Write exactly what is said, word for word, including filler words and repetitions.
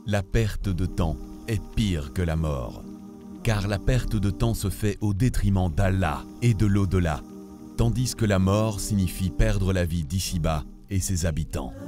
La perte de temps est pire que la mort, car la perte de temps se fait au détriment d'Allah et de l'au-delà, tandis que la mort signifie perdre la vie d'ici-bas et ses habitants.